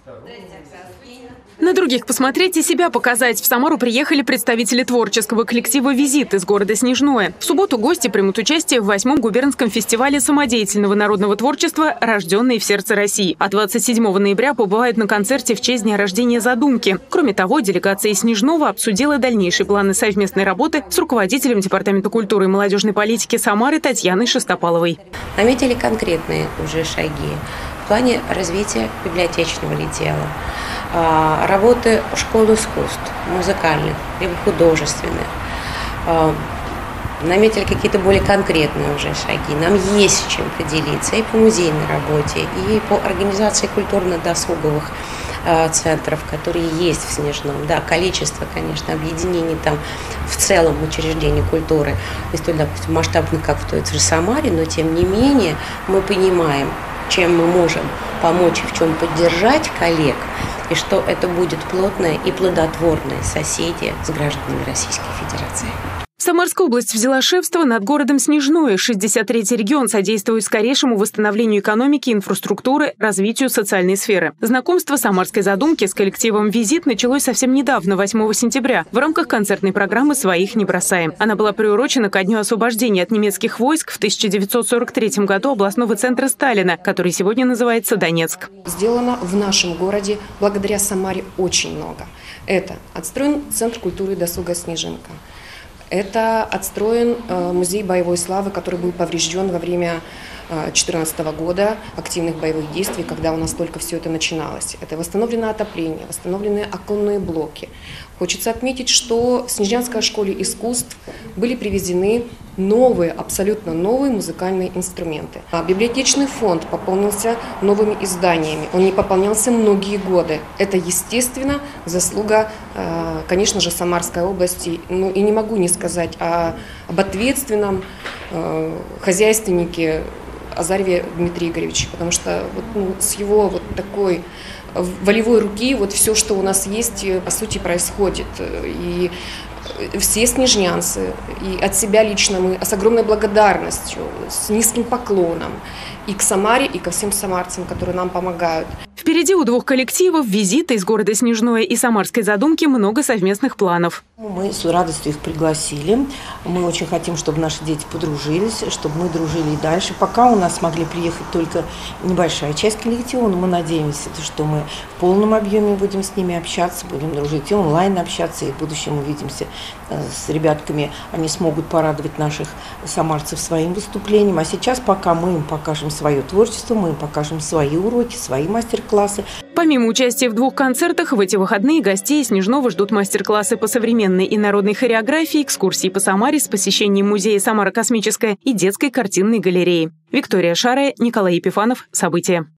На других посмотреть и себя показать. В Самару приехали представители творческого коллектива «Визит» из города Снежное. В субботу гости примут участие в 8-м губернском фестивале самодеятельного народного творчества «Рожденные в сердце России». А 27 ноября побывают на концерте в честь дня рождения «Задумки». Кроме того, делегация из Снежного обсудила дальнейшие планы совместной работы с руководителем Департамента культуры и молодежной политики Самары Татьяной Шестопаловой. Наметили конкретные уже шаги в плане развития библиотечного дела. Работы школ искусств, музыкальных, либо художественных. Наметили какие-то более конкретные уже шаги. Нам есть чем поделиться и по музейной работе, и по организации культурно-досуговых центров, которые есть в Снежном. Да, количество, конечно, объединений там в целом учреждений культуры не столь, допустим, масштабных, как в той же Самаре, но тем не менее мы понимаем, чем мы можем помочь и в чем поддержать коллег, и что это будет плотное и плодотворное соседи с гражданами Российской Федерации. Самарская область взяла шефство над городом Снежное. 63-й регион содействует скорейшему восстановлению экономики, инфраструктуры, развитию социальной сферы. Знакомство самарской задумки с коллективом «Визит» началось совсем недавно, 8 сентября, в рамках концертной программы «Своих не бросаем». Она была приурочена ко дню освобождения от немецких войск в 1943 году областного центра Сталина, который сегодня называется Донецк. Сделано в нашем городе благодаря Самаре очень много. Это отстроен Центр культуры и досуга «Снежинка». Это отстроен музей боевой славы, который был поврежден во время 2014 года активных боевых действий, когда у нас только все это начиналось. Это восстановлено отопление, восстановлены оконные блоки. Хочется отметить, что в Снежнянской школе искусств были привезены новые, абсолютно новые музыкальные инструменты. Библиотечный фонд пополнился новыми изданиями. Он не пополнялся многие годы. Это, естественно, заслуга, конечно же, Самарской области. Ну и не могу не сказать об ответственном хозяйственнике Азареве Дмитрия Игоревича, потому что с его такой волевой руки все, что у нас есть, по сути, происходит. И все снежнянцы, и от себя лично мы с огромной благодарностью, с низким поклоном и к Самаре, и ко всем самарцам, которые нам помогают. Впереди у двух коллективов «Визита» из города Снежное и самарской задумки много совместных планов. Мы с радостью их пригласили. Мы очень хотим, чтобы наши дети подружились, чтобы мы дружили и дальше. Пока у нас смогли приехать только небольшая часть коллектива, но мы надеемся, что мы в полном объеме будем с ними общаться, будем дружить и онлайн общаться, и в будущем увидимся с ребятками. Они смогут порадовать наших самарцев своим выступлением. А сейчас пока мы им покажем свое творчество, мы им покажем свои уроки, свои мастер-классы. Помимо участия в двух концертах, в эти выходные гостей Снежного ждут мастер-классы по современной и народной хореографии, экскурсии по Самаре с посещением музея «Самара космическая» и детской картинной галереи. Виктория Шарая, Николай Епифанов. События.